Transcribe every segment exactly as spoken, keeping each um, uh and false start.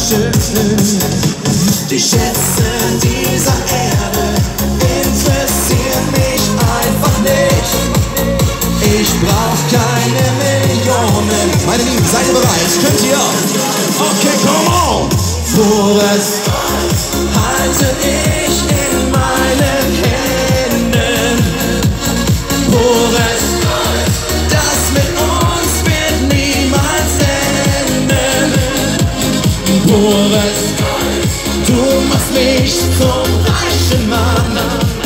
schön. Die Schätze dieser Erde interessieren mich einfach nicht. Ich brauch keine Millionen. Meine Lieben, seid ihr bereit? Könnt ihr? Okay, come on! Pures halte ich in meinen Händen. Pures, das mit uns wird niemals enden. Pures, du machst mich zum reichen Mann.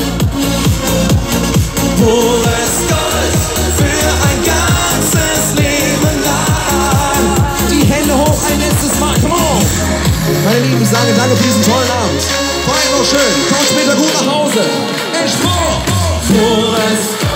Pures Gold für ein ganzes Leben lang. Die Hände hoch ein letztes Mal, come on! Meine Lieben, ich sage danke für diesen tollen Abend. Vor allem noch schön, kommt später gut nach Hause. Entsprung! Pures